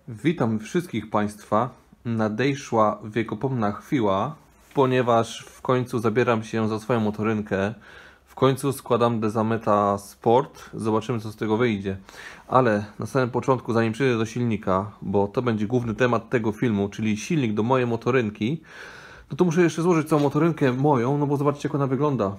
Witam wszystkich Państwa. Nadeszła wiekopomna chwila, ponieważ w końcu zabieram się za swoją motorynkę. W końcu składam Dezameta Sport. Zobaczymy, co z tego wyjdzie. Ale na samym początku, zanim przejdę do silnika, bo to będzie główny temat tego filmu, czyli silnik do mojej motorynki, no to muszę jeszcze złożyć całą motorynkę moją, no bo zobaczcie, jak ona wygląda.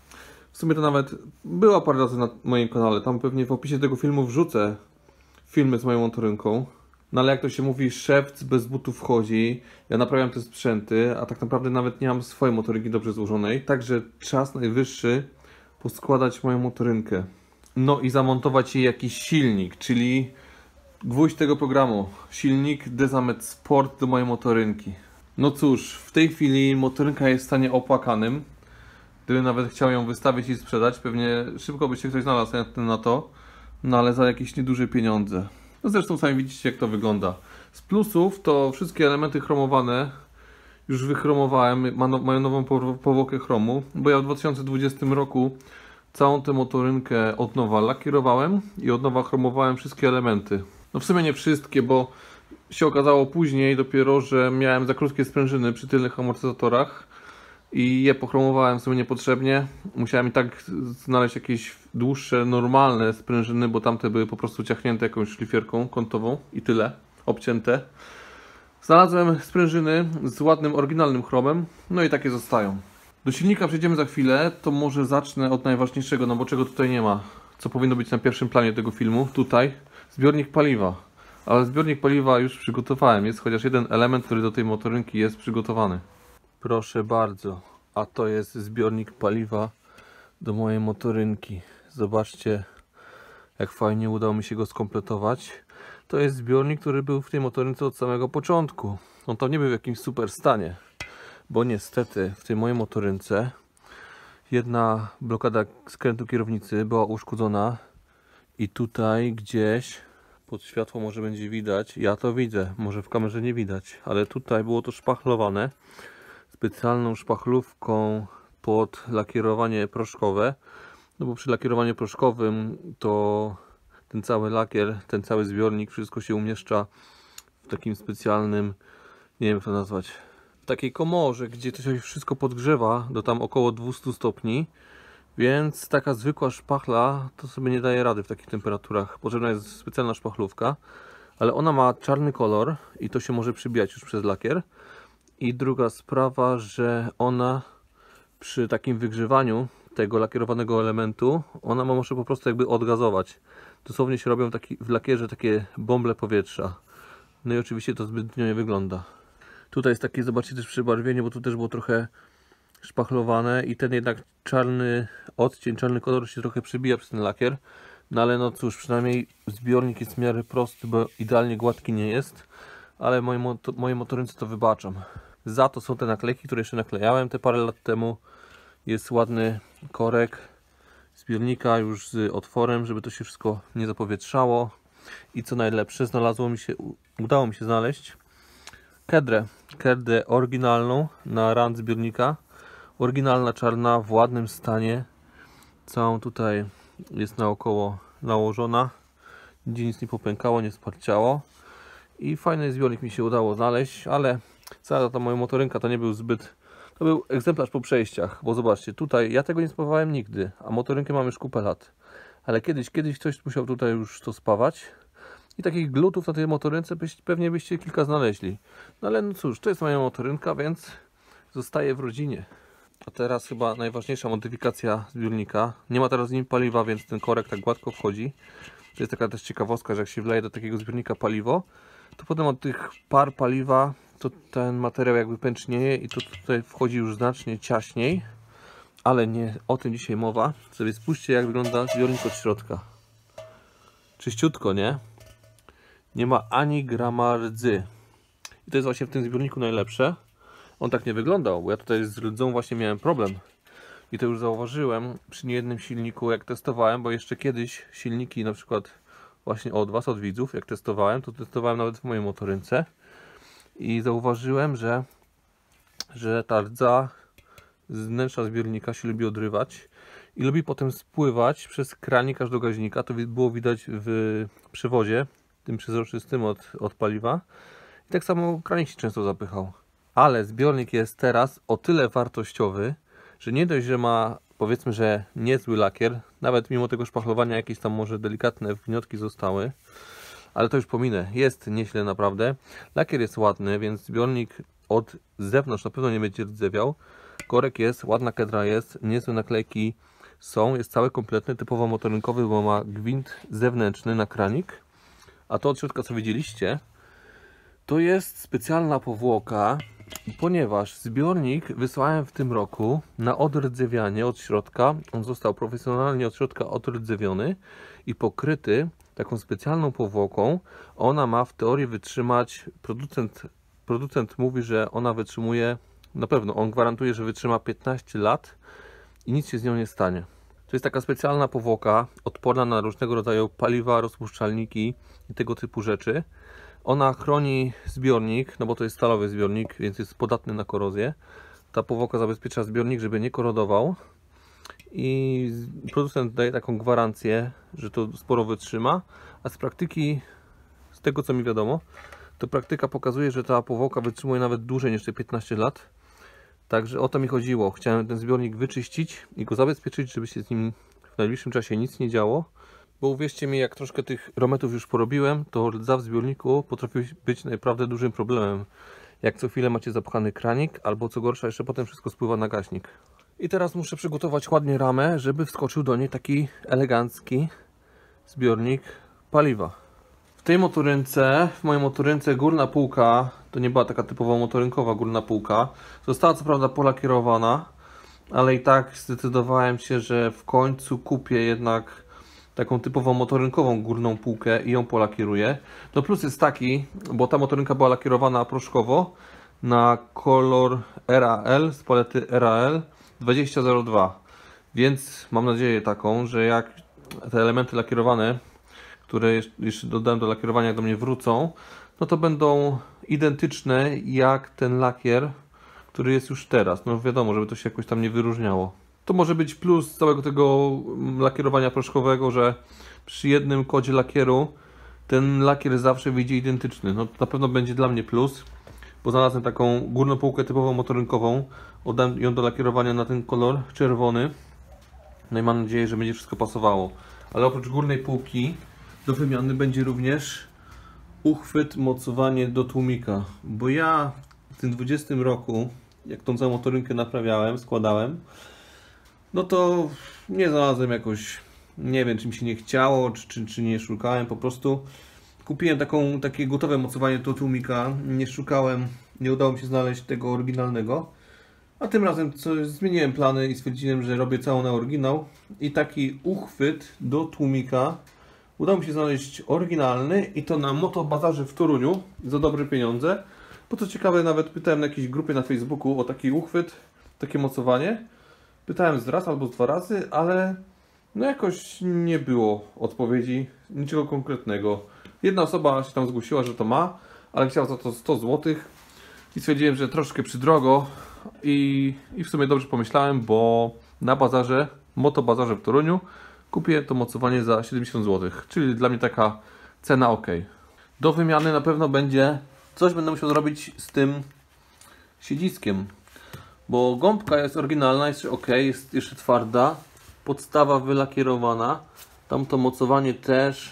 W sumie to nawet była parę razy na moim kanale. Tam pewnie w opisie tego filmu wrzucę filmy z moją motorynką. No ale jak to się mówi, szewc bez butów wchodzi. Ja naprawiam te sprzęty, a tak naprawdę nawet nie mam swojej motorynki dobrze złożonej. Także czas najwyższy poskładać moją motorynkę. No i zamontować jej jakiś silnik, czyli gwóźdź tego programu. Silnik Dezamet Sport do mojej motorynki. No cóż, w tej chwili motorynka jest w stanie opłakanym. Gdybym nawet chciał ją wystawić i sprzedać, pewnie szybko by się ktoś znalazł na to. No ale za jakieś nieduże pieniądze. No zresztą sami widzicie, jak to wygląda. Z plusów to wszystkie elementy chromowane już wychromowałem, mają nową powłokę chromu, bo ja w 2020 roku całą tę motorynkę od nowa lakierowałem i od nowa chromowałem wszystkie elementy. No w sumie nie wszystkie, bo się okazało później dopiero, że miałem za krótkie sprężyny przy tylnych amortyzatorach i je pochromowałem sobie niepotrzebnie. Musiałem i tak znaleźć jakieś dłuższe, normalne sprężyny, bo tamte były po prostu ciachnięte jakąś szlifierką kątową i tyle, obcięte. Znalazłem sprężyny z ładnym, oryginalnym chromem, no i takie zostają. Do silnika przejdziemy za chwilę, to może zacznę od najważniejszego, no bo czego tutaj nie ma, co powinno być na pierwszym planie tego filmu. Tutaj zbiornik paliwa, ale zbiornik paliwa już przygotowałem, jest chociaż jeden element, który do tej motorynki jest przygotowany. Proszę bardzo, a to jest zbiornik paliwa do mojej motorynki. Zobaczcie, jak fajnie udało mi się go skompletować. To jest zbiornik, który był w tej motorynce od samego początku. On tam nie był w jakimś super stanie, bo niestety w tej mojej motorynce jedna blokada skrętu kierownicy była uszkodzona i tutaj gdzieś pod światło może będzie widać, ja to widzę, może w kamerze nie widać, ale tutaj było to szpachlowane specjalną szpachlówką pod lakierowanie proszkowe, no bo przy lakierowaniu proszkowym to ten cały lakier, ten cały zbiornik, wszystko się umieszcza w takim specjalnym, nie wiem jak to nazwać, w takiej komorze, gdzie to się wszystko podgrzewa do tam około 200 stopni, więc taka zwykła szpachla to sobie nie daje rady w takich temperaturach. Potrzebna jest specjalna szpachlówka, ale ona ma czarny kolor i to się może przybijać już przez lakier. I druga sprawa, że ona przy takim wygrzewaniu tego lakierowanego elementu, ona może po prostu jakby odgazować. Dosłownie się robią w lakierze takie bąble powietrza. No i oczywiście to zbytnio nie wygląda. Tutaj jest takie, zobaczcie, też przebarwienie, bo tu też było trochę szpachlowane i ten jednak czarny odcień, czarny kolor się trochę przybija przez ten lakier. No ale no cóż, przynajmniej zbiornik jest w miarę prosty, bo idealnie gładki nie jest. Ale mojej motorynce to wybaczam. Za to są te naklejki, które jeszcze naklejałem te parę lat temu. Jest ładny korek zbiornika już z otworem, żeby to się wszystko nie zapowietrzało. I co najlepsze, udało mi się znaleźć kedrę oryginalną na rand zbiornika. Oryginalna, czarna, w ładnym stanie. Całą tutaj jest naokoło nałożona. Nigdzie nic nie popękało, nie sparciało. I fajny zbiornik mi się udało znaleźć, ale cała ta moja motorynka to nie był zbyt... To był egzemplarz po przejściach, bo zobaczcie, tutaj ja tego nie spawałem nigdy, a motorynkę mam już kupę lat. Ale kiedyś ktoś musiał tutaj już to spawać. I takich glutów na tej motorynce pewnie byście kilka znaleźli. No ale no cóż, to jest moja motorynka, więc zostaje w rodzinie. A teraz chyba najważniejsza modyfikacja zbiornika. Nie ma teraz w nim paliwa, więc ten korek tak gładko wchodzi. To jest taka też ciekawostka, że jak się wleje do takiego zbiornika paliwo, to potem od tych par paliwa to ten materiał jakby pęcznieje i to tutaj wchodzi już znacznie ciaśniej, ale nie o tym dzisiaj mowa. Sobie spójrzcie, jak wygląda zbiornik od środka. Czyściutko, nie? Nie ma ani grama rdzy. I to jest właśnie w tym zbiorniku najlepsze. On tak nie wyglądał, bo ja tutaj z rdzą właśnie miałem problem. I to już zauważyłem przy niejednym silniku, jak testowałem, bo jeszcze kiedyś silniki na przykład właśnie od Was, od widzów, jak testowałem, to testowałem nawet w mojej motorynce i zauważyłem, że ta rdza z wnętrza zbiornika się lubi odrywać i lubi potem spływać przez kranik aż do gaźnika. To było widać w przewodzie tym przezroczystym od paliwa. I tak samo kranik się często zapychał. Ale zbiornik jest teraz o tyle wartościowy, że nie dość, że ma, powiedzmy, że niezły lakier, nawet mimo tego szpachlowania jakieś tam może delikatne wgniotki zostały, ale to już pominę, jest nieźle naprawdę. Lakier jest ładny, więc zbiornik od zewnątrz na pewno nie będzie rdzewiał. Korek jest, ładna kedra jest, niezłe naklejki są, jest cały kompletny, typowo motorynkowy, bo ma gwint zewnętrzny na kranik. A to od środka, co widzieliście, to jest specjalna powłoka, ponieważ zbiornik wysłałem w tym roku na odrdzewianie od środka. On został profesjonalnie od środka odrdzewiony i pokryty taką specjalną powłoką. Ona ma w teorii wytrzymać, producent mówi, że ona wytrzymuje, na pewno, on gwarantuje, że wytrzyma 15 lat i nic się z nią nie stanie. To jest taka specjalna powłoka, odporna na różnego rodzaju paliwa, rozpuszczalniki i tego typu rzeczy. Ona chroni zbiornik, no bo to jest stalowy zbiornik, więc jest podatny na korozję. Ta powłoka zabezpiecza zbiornik, żeby nie korodował. I producent daje taką gwarancję, że to sporo wytrzyma. A z praktyki, z tego co mi wiadomo, to praktyka pokazuje, że ta powłoka wytrzymuje nawet dłużej niż te 15 lat. Także o to mi chodziło. Chciałem ten zbiornik wyczyścić i go zabezpieczyć, żeby się z nim w najbliższym czasie nic nie działo. Bo uwierzcie mi, jak troszkę tych rometów już porobiłem, to rdza w zbiorniku potrafi być naprawdę dużym problemem. Jak co chwilę macie zapchany kranik, albo co gorsza, jeszcze potem wszystko spływa na gaśnik. I teraz muszę przygotować ładnie ramę, żeby wskoczył do niej taki elegancki zbiornik paliwa. W tej motorynce, w mojej motorynce górna półka, to nie była taka typowo motorynkowa górna półka, została co prawda polakierowana, ale i tak zdecydowałem się, że w końcu kupię jednak taką typową motorynkową górną półkę i ją polakieruję. No plus jest taki, bo ta motorynka była lakierowana proszkowo na kolor RAL z palety RAL 2002, więc mam nadzieję taką, że jak te elementy lakierowane, które jeszcze dodałem do lakierowania, jak do mnie wrócą, no to będą identyczne jak ten lakier, który jest już teraz. No wiadomo, żeby to się jakoś tam nie wyróżniało. To może być plus całego tego lakierowania proszkowego, że przy jednym kodzie lakieru ten lakier zawsze wyjdzie identyczny. No to na pewno będzie dla mnie plus, bo znalazłem taką górną półkę typowo motorynkową. Oddam ją do lakierowania na ten kolor czerwony. No i mam nadzieję, że będzie wszystko pasowało. Ale oprócz górnej półki do wymiany będzie również uchwyt, mocowanie do tłumika. Bo ja w tym 20 roku, jak tą całą motorynkę naprawiałem, składałem, no to nie znalazłem jakoś, nie wiem, czy mi się nie chciało, czy nie szukałem, po prostu kupiłem takie gotowe mocowanie do tłumika, nie szukałem, nie udało mi się znaleźć tego oryginalnego, a tym razem zmieniłem plany i stwierdziłem, że robię całą na oryginał i taki uchwyt do tłumika udało mi się znaleźć oryginalny i to na Motobazarze w Toruniu za dobre pieniądze. Bo co ciekawe, nawet pytałem na jakiejś grupie na Facebooku o taki uchwyt, takie mocowanie. Pytałem z raz albo z 2 razy, ale no jakoś nie było odpowiedzi, niczego konkretnego. Jedna osoba się tam zgłosiła, że to ma, ale chciała za to 100 zł i stwierdziłem, że troszkę przydrogo i w sumie dobrze pomyślałem, bo na bazarze, Motobazarze w Toruniu kupię to mocowanie za 70 zł, czyli dla mnie taka cena ok. Do wymiany na pewno będzie, coś będę musiał zrobić z tym siedziskiem. Bo gąbka jest oryginalna, jest ok, jest jeszcze twarda. Podstawa wylakierowana. Tamto mocowanie też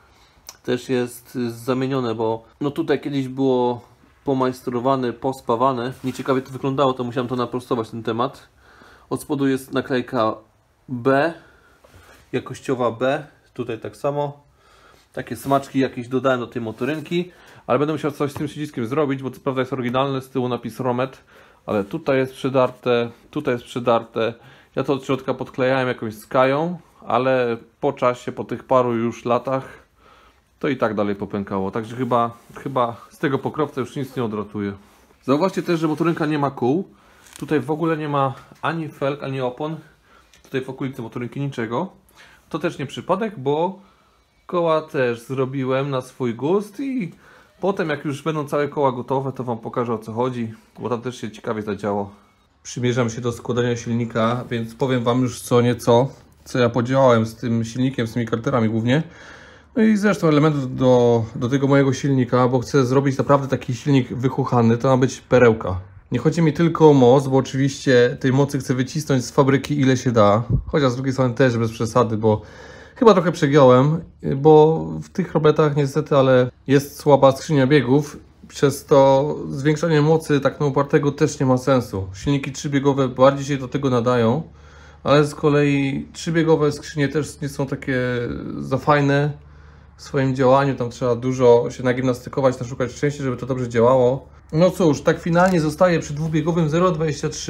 jest zamienione, bo no tutaj kiedyś było pomajstrowane, pospawane. Nieciekawie to wyglądało, to musiałem to naprostować ten temat. Od spodu jest naklejka B, jakościowa B. Tutaj tak samo. Takie smaczki jakieś dodałem do tej motorynki. Ale będę musiał coś z tym siedziskiem zrobić, bo co prawda jest oryginalny, z tyłu napis Romet. Ale tutaj jest przydarte, tutaj jest przydarte. Ja to od środka podklejałem jakąś skają, ale po czasie, po tych paru już latach, to i tak dalej popękało. Także chyba z tego pokrowca już nic nie odratuje. Zauważcie też, że motorynka nie ma kół. Tutaj w ogóle nie ma ani felg, ani opon. Tutaj w okolicy motorynki niczego. To też nie przypadek, bo koła też zrobiłem na swój gust i potem jak już będą całe koła gotowe, to Wam pokażę, o co chodzi, bo tam też się ciekawie zadziało. Przymierzam się do składania silnika, więc powiem Wam już co nieco, co ja podziałałem z tym silnikiem, z tymi karterami głównie. No i zresztą elementów do tego mojego silnika, bo chcę zrobić naprawdę taki silnik wychuchany, to ma być perełka. Nie chodzi mi tylko o moc, bo oczywiście tej mocy chcę wycisnąć z fabryki ile się da. Chociaż z drugiej strony też bez przesady, bo chyba trochę przegiąłem, bo w tych robotach niestety, ale jest słaba skrzynia biegów. Przez to zwiększanie mocy tak na upartego też nie ma sensu. Silniki trzybiegowe bardziej się do tego nadają, ale z kolei trzybiegowe skrzynie też nie są takie za fajne w swoim działaniu. Tam trzeba dużo się nagimnastykować, naszukać szczęścia, żeby to dobrze działało. No cóż, tak finalnie zostaje przy dwubiegowym 0,23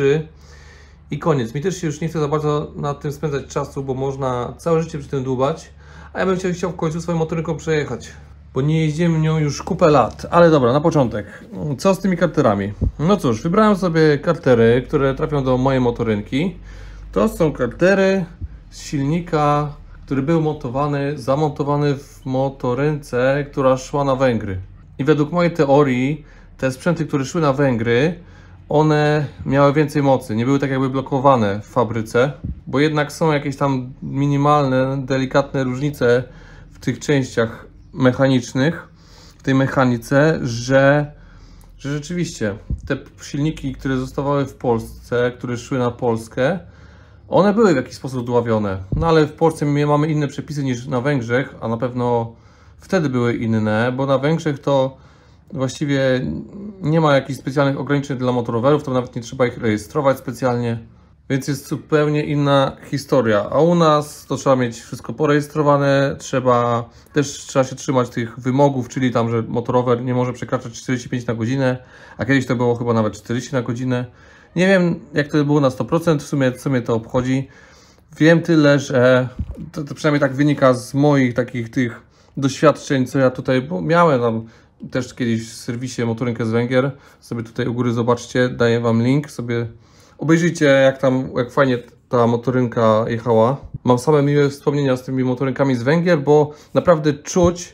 i koniec. Mi też się już nie chce za bardzo nad tym spędzać czasu, bo można całe życie przy tym dłubać, a ja bym chciał w końcu swoją motorynką przejechać, bo nie jeździłem nią już kupę lat. Ale dobra, na początek, co z tymi karterami? No cóż, wybrałem sobie kartery, które trafią do mojej motorynki. To są kartery z silnika, który był zamontowany w motorynce, która szła na Węgry. I według mojej teorii te sprzęty, które szły na Węgry, one miały więcej mocy, nie były tak jakby blokowane w fabryce, bo jednak są jakieś tam minimalne, delikatne różnice w tych częściach mechanicznych, w tej mechanice, że rzeczywiście te silniki, które zostawały w Polsce, które szły na Polskę, one były w jakiś sposób dławione. No ale w Polsce mamy inne przepisy niż na Węgrzech, a na pewno wtedy były inne, bo na Węgrzech to właściwie nie ma jakichś specjalnych ograniczeń dla motorowerów, to nawet nie trzeba ich rejestrować specjalnie, więc jest zupełnie inna historia. A u nas to trzeba mieć wszystko porejestrowane, trzeba się trzymać tych wymogów, czyli tam, że motorower nie może przekraczać 45 na godzinę, a kiedyś to było chyba nawet 40 na godzinę. Nie wiem, jak to było na 100%, co mnie to obchodzi. Wiem tyle, że to przynajmniej tak wynika z moich takich tych doświadczeń, co ja tutaj miałem tam też kiedyś w serwisie motorynkę z Węgier. Sobie tutaj u góry zobaczcie, daję Wam link, sobie obejrzyjcie jak fajnie ta motorynka jechała. Mam same miłe wspomnienia z tymi motorynkami z Węgier, bo naprawdę czuć,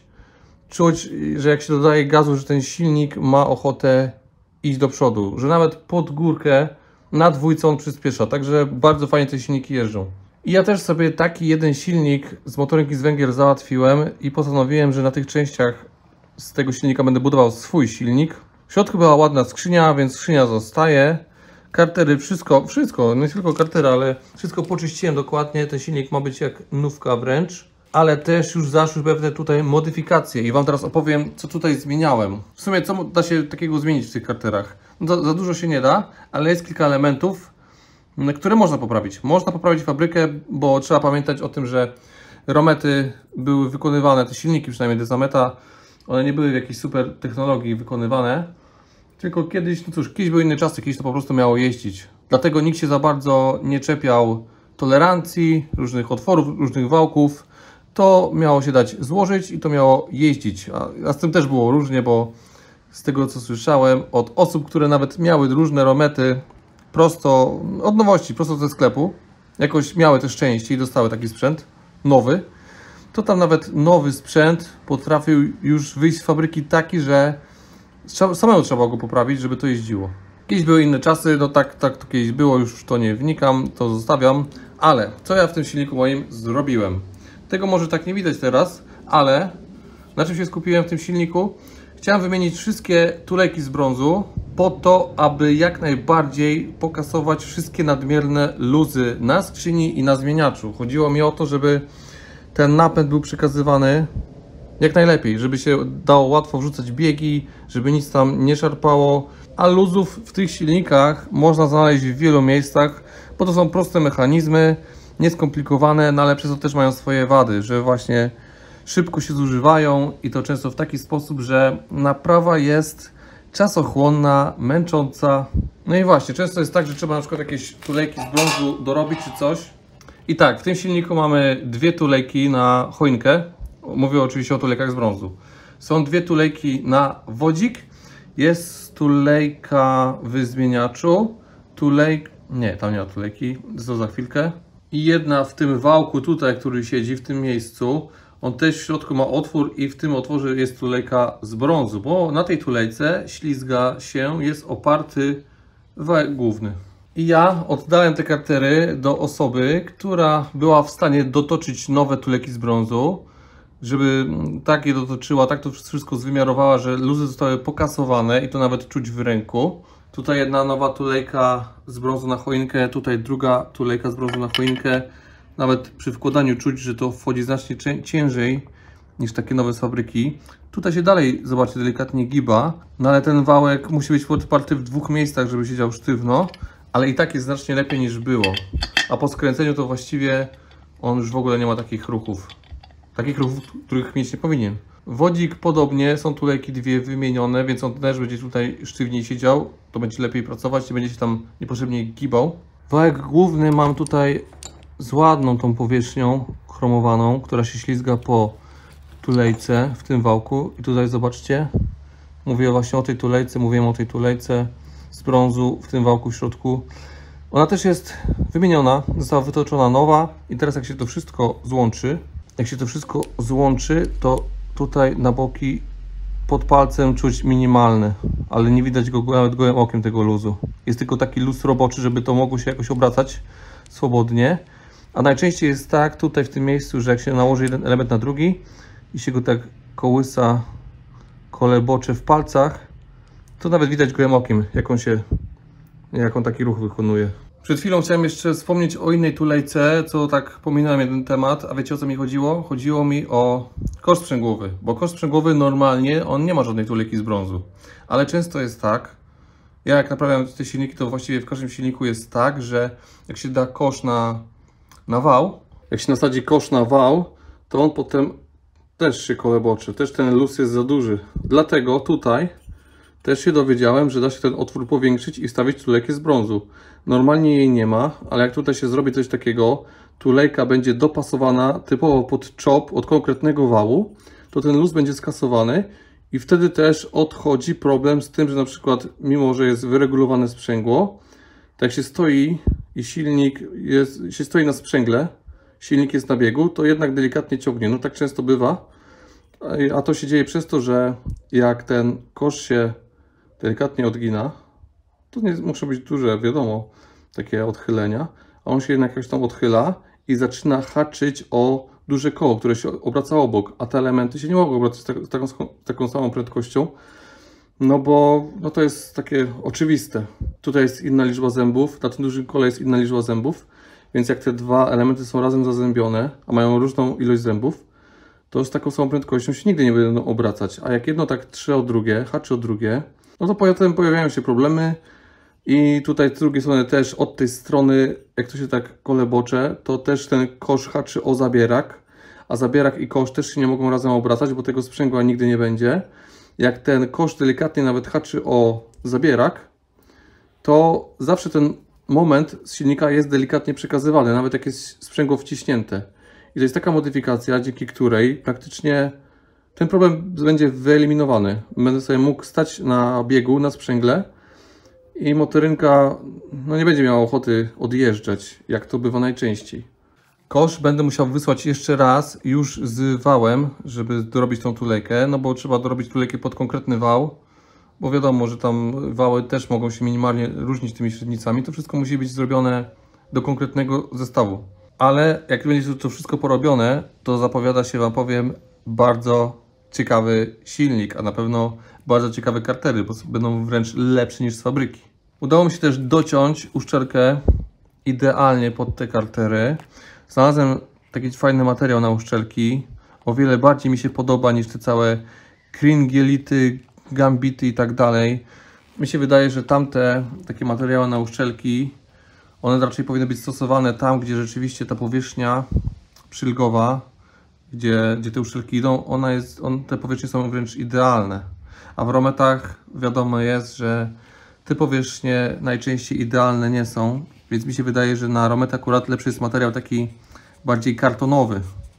że jak się dodaje gazu, że ten silnik ma ochotę iść do przodu, że nawet pod górkę na dwójce on przyspiesza, także bardzo fajnie te silniki jeżdżą. I ja też sobie taki jeden silnik z motorynki z Węgier załatwiłem i postanowiłem, że na tych częściach z tego silnika będę budował swój silnik. W środku była ładna skrzynia, więc skrzynia zostaje. Kartery, wszystko, nie tylko kartery, ale wszystko poczyściłem dokładnie. Ten silnik ma być jak nówka wręcz. Ale też już zaszły pewne tutaj modyfikacje i Wam teraz opowiem, co tutaj zmieniałem. W sumie, co da się takiego zmienić w tych karterach? No za dużo się nie da, ale jest kilka elementów, które można poprawić. Można poprawić fabrykę, bo trzeba pamiętać o tym, że romety były wykonywane, te silniki przynajmniej Dezameta, one nie były w jakiejś super technologii wykonywane, tylko kiedyś, no cóż, kiedyś były inne czasy, kiedyś to po prostu miało jeździć. Dlatego nikt się za bardzo nie czepiał tolerancji, różnych otworów, różnych wałków. To miało się dać złożyć i to miało jeździć. A z tym też było różnie, bo z tego co słyszałem od osób, które nawet miały różne romety prosto od nowości, prosto ze sklepu, jakoś miały też szczęście i dostały taki sprzęt nowy, to tam nawet nowy sprzęt potrafił już wyjść z fabryki taki, że samemu trzeba go poprawić, żeby to jeździło. Kiedyś były inne czasy, no tak to kiedyś było, już w to nie wnikam, to zostawiam, ale co ja w tym silniku moim zrobiłem? Tego może tak nie widać teraz, ale na czym się skupiłem w tym silniku? Chciałem wymienić wszystkie tulejki z brązu po to, aby jak najbardziej pokasować wszystkie nadmierne luzy na skrzyni i na zmieniaczu. Chodziło mi o to, żeby ten napęd był przekazywany jak najlepiej, żeby się dało łatwo wrzucać biegi, żeby nic tam nie szarpało. A luzów w tych silnikach można znaleźć w wielu miejscach, bo to są proste mechanizmy, nieskomplikowane, no ale przez to też mają swoje wady, że właśnie szybko się zużywają i to często w taki sposób, że naprawa jest czasochłonna, męcząca. No i właśnie, często jest tak, że trzeba na przykład jakieś tulejki z brązu dorobić czy coś. I tak, w tym silniku mamy dwie tulejki na choinkę. Mówię oczywiście o tulejkach z brązu. Są dwie tulejki na wodzik. Jest tulejka w zmieniaczu. Nie, tam nie ma tulejki. To za chwilkę. I jedna w tym wałku tutaj, który siedzi w tym miejscu. On też w środku ma otwór i w tym otworze jest tulejka z brązu, bo na tej tulejce ślizga się, jest oparty wałek główny. I ja oddałem te kartery do osoby, która była w stanie dotoczyć nowe tulejki z brązu, żeby tak je dotoczyła, tak to wszystko zwymiarowała, że luzy zostały pokasowane i to nawet czuć w ręku. Tutaj jedna nowa tulejka z brązu na choinkę, tutaj druga tulejka z brązu na choinkę. Nawet przy wkładaniu czuć, że to wchodzi znacznie ciężej niż takie nowe z fabryki. Tutaj się dalej, zobaczcie, delikatnie giba, no ale ten wałek musi być podparty w dwóch miejscach, żeby siedział sztywno, ale i tak jest znacznie lepiej niż było. A po skręceniu to właściwie on już w ogóle nie ma takich ruchów. Takich ruchów, których mieć nie powinien. Wodzik podobnie, są tulejki dwie wymienione, więc on też będzie tutaj sztywniej siedział. To będzie lepiej pracować, nie będzie się tam niepotrzebnie gibał. Wałek główny mam tutaj z ładną tą powierzchnią chromowaną, która się ślizga po tulejce w tym wałku. I tutaj zobaczcie, mówię właśnie o tej tulejce, mówiłem o tej tulejce z brązu w tym wałku w środku. Ona też jest wymieniona, została wytoczona nowa i teraz jak się to wszystko złączy, to tutaj na boki pod palcem czuć minimalny, ale nie widać go nawet gołym okiem tego luzu. Jest tylko taki luz roboczy, żeby to mogło się jakoś obracać swobodnie. A najczęściej jest tak tutaj w tym miejscu, że jak się nałoży jeden element na drugi i się go tak kołysa, kolebocze w palcach, to nawet widać gołym okiem, jak on taki ruch wykonuje. Przed chwilą chciałem jeszcze wspomnieć o innej tulejce, co tak pominąłem jeden temat, a wiecie o co mi chodziło? Chodziło mi o kosz sprzęgłowy, bo kosz sprzęgłowy normalnie, on nie ma żadnej tulejki z brązu, ale często jest tak, ja jak naprawiam te silniki, to właściwie w każdym silniku jest tak, że jak się da kosz na wał, jak się nasadzi kosz na wał, to on potem też się koleboczy, też ten luz jest za duży, dlatego tutaj też się dowiedziałem, że da się ten otwór powiększyć i wstawić tulejkę z brązu. Normalnie jej nie ma, ale jak tutaj się zrobi coś takiego, tulejka będzie dopasowana typowo pod czop od konkretnego wału, to ten luz będzie skasowany i wtedy też odchodzi problem z tym, że na przykład mimo, że jest wyregulowane sprzęgło, tak jak się stoi i się stoi na sprzęgle, silnik jest na biegu, to jednak delikatnie ciągnie. No tak często bywa, a to się dzieje przez to, że jak ten kosz się delikatnie odgina, to nie muszą być duże, wiadomo, takie odchylenia, a on się jednak jakoś tam odchyla i zaczyna haczyć o duże koło, które się obraca obok, a te elementy się nie mogą obracać z taką samą prędkością, no bo to jest takie oczywiste. Tutaj jest inna liczba zębów, na tym dużym kole jest inna liczba zębów, więc jak te dwa elementy są razem zazębione, a mają różną ilość zębów, to z taką samą prędkością się nigdy nie będą obracać, a jak jedno tak trze o drugie, haczy o drugie, no to potem pojawiają się problemy i tutaj z drugiej strony też od tej strony, jak to się tak kolebocze, to też ten kosz haczy o zabierak, a zabierak i kosz też się nie mogą razem obracać, bo tego sprzęgła nigdy nie będzie. Jak ten kosz delikatnie nawet haczy o zabierak, to zawsze ten moment z silnika jest delikatnie przekazywany, nawet jak jest sprzęgło wciśnięte. I to jest taka modyfikacja, dzięki której praktycznie ten problem będzie wyeliminowany. Będę sobie mógł stać na biegu, na sprzęgle i motorynka nie będzie miała ochoty odjeżdżać, jak to bywa najczęściej. Kosz będę musiał wysłać jeszcze raz już z wałem, żeby dorobić tą tulejkę, no bo trzeba dorobić tulejkę pod konkretny wał, bo wiadomo, że tam wały też mogą się minimalnie różnić tymi średnicami. To wszystko musi być zrobione do konkretnego zestawu. Ale jak będzie to wszystko porobione, to zapowiada się, Wam powiem, bardzo ciekawy silnik, a na pewno bardzo ciekawe kartery, bo będą wręcz lepsze niż z fabryki. Udało mi się też dociąć uszczelkę idealnie pod te kartery. Znalazłem taki fajny materiał na uszczelki. O wiele bardziej mi się podoba niż te całe kringielity, gambity i tak dalej. Mi się wydaje, że tamte takie materiały na uszczelki, one raczej powinny być stosowane tam, gdzie rzeczywiście ta powierzchnia przylgowa, gdzie te uszczelki idą, te powierzchnie są wręcz idealne. A w rometach wiadomo jest, że te powierzchnie najczęściej idealne nie są, więc mi się wydaje, że na romet akurat lepszy jest materiał taki bardziej kartonowy,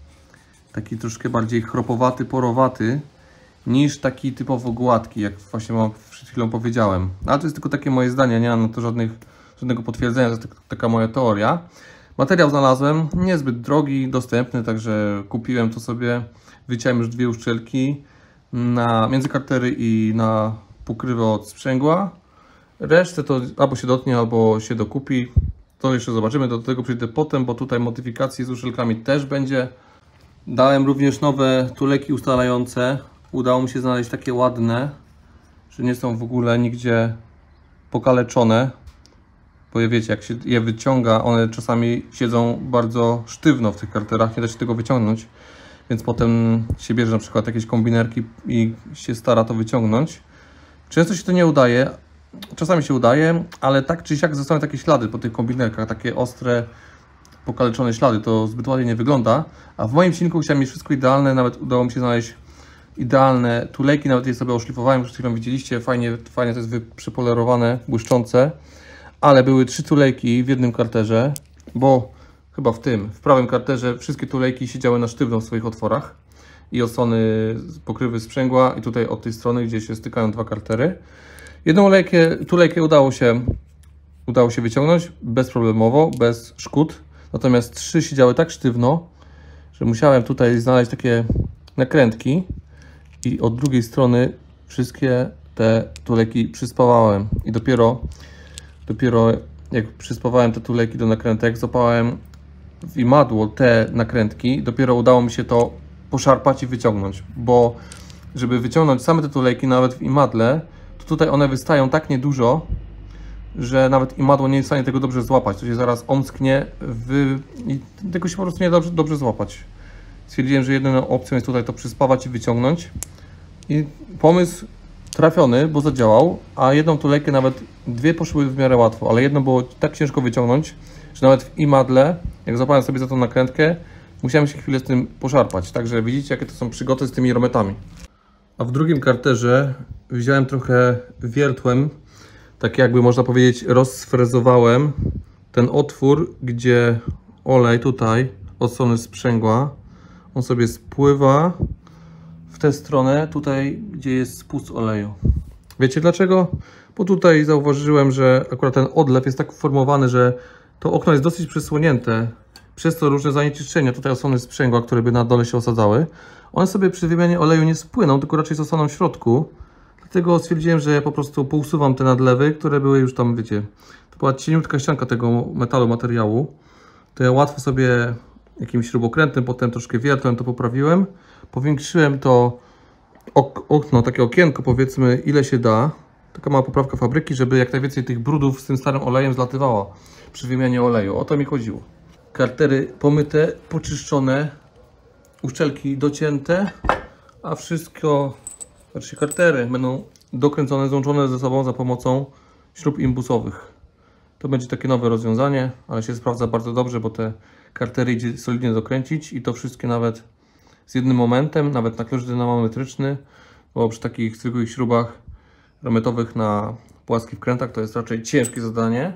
taki troszkę bardziej chropowaty, porowaty, niż taki typowo gładki, jak właśnie przed chwilą powiedziałem. Ale to jest tylko takie moje zdanie, nie mam na to żadnego potwierdzenia, to jest taka moja teoria. Materiał znalazłem, niezbyt drogi, dostępny, także kupiłem to sobie. Wyciąłem już dwie uszczelki między kartery i na pokrywę od sprzęgła. Resztę to albo się dotnie, albo się dokupi. To jeszcze zobaczymy, do tego przyjdę potem, bo tutaj modyfikacji z uszczelkami też będzie. Dałem również nowe tuleki ustalające. Udało mi się znaleźć takie ładne, że nie są w ogóle nigdzie pokaleczone. Bo wiecie, jak się je wyciąga, one czasami siedzą bardzo sztywno w tych karterach, nie da się tego wyciągnąć. Więc potem się bierze na przykład jakieś kombinerki i się stara to wyciągnąć. Często się to nie udaje, czasami się udaje, ale tak czy siak zostają takie ślady po tych kombinerkach, takie ostre, pokaleczone ślady, to zbyt ładnie nie wygląda. A w moim silniku chciałem mieć wszystko idealne, nawet udało mi się znaleźć idealne tuleki, nawet je sobie oszlifowałem, już przed chwilą widzieliście, fajnie to jest przypolerowane, błyszczące. Ale były 3 tulejki w jednym karterze, bo chyba w prawym karterze wszystkie tulejki siedziały na sztywno w swoich otworach i osłony pokrywy sprzęgła i tutaj od tej strony, gdzie się stykają 2 kartery. Jedną tulejkę udało się wyciągnąć bezproblemowo, bez szkód, natomiast 3 siedziały tak sztywno, że musiałem tutaj znaleźć takie nakrętki i od drugiej strony wszystkie te tuleki przyspawałem i dopiero jak przyspawałem te tuleki do nakrętek, złapałem w imadło te nakrętki, dopiero udało mi się to poszarpać i wyciągnąć, bo żeby wyciągnąć same te tuleki nawet w imadle, to tutaj one wystają tak niedużo, że nawet imadło nie jest w stanie tego dobrze złapać, to się zaraz omsknie i tego się po prostu nie da dobrze złapać. Stwierdziłem, że jedyną opcją jest tutaj to przyspawać i wyciągnąć i pomysł trafiony, bo zadziałał, a jedną tulejkę nawet 2 poszły w miarę łatwo, ale jedno było tak ciężko wyciągnąć, że nawet w imadle, jak złapałem sobie za tą nakrętkę, musiałem się chwilę z tym poszarpać. Także widzicie, jakie to są przygody z tymi rometami. A w drugim karterze wziąłem trochę wiertłem, tak jakby można powiedzieć rozsfrezowałem ten otwór, gdzie olej tutaj od strony sprzęgła, on sobie spływa w tę stronę, tutaj gdzie jest spust oleju. Wiecie dlaczego? Bo tutaj zauważyłem, że akurat ten odlew jest tak uformowany, że to okno jest dosyć przysłonięte, przez to różne zanieczyszczenia, tutaj osłony sprzęgła, które by na dole się osadzały, one sobie przy wymianie oleju nie spłyną, tylko raczej zostaną w środku. Dlatego stwierdziłem, że ja po prostu pousuwam te nadlewy, które były już tam, wiecie, to była cieniutka ścianka tego materiału. To ja łatwo sobie jakimś śrubokrętem, potem troszkę wiertłem to poprawiłem. Powiększyłem to okno, takie okienko powiedzmy ile się da. Taka mała poprawka fabryki, żeby jak najwięcej tych brudów z tym starym olejem zlatywało przy wymianie oleju. O to mi chodziło. Kartery pomyte, poczyszczone, uszczelki docięte, a wszystko, znaczy kartery będą dokręcone, złączone ze sobą za pomocą śrub imbusowych. To będzie takie nowe rozwiązanie, ale się sprawdza bardzo dobrze, bo te kartery idzie solidnie dokręcić i to wszystkie nawet z jednym momentem, nawet na klucz dynamometryczny, bo przy takich zwykłych śrubach rametowych na płaskich wkrętach to jest raczej ciężkie zadanie.